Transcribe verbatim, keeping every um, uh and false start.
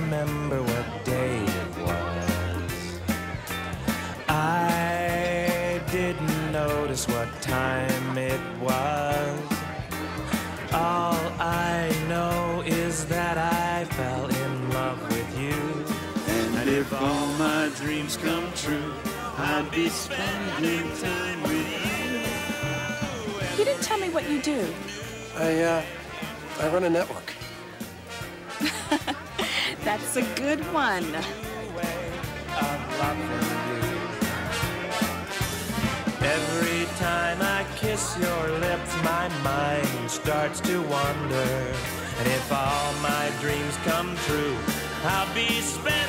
remember what day it was. I didn't notice what time it was. All I know is that I fell in love with you. And if all my dreams come true, I'd be spending time with you. You didn't tell me what you do. I, uh, I run a network. That's a good one. Every time I kiss your lips, my mind starts to wander. And if all my dreams come true, I'll be spending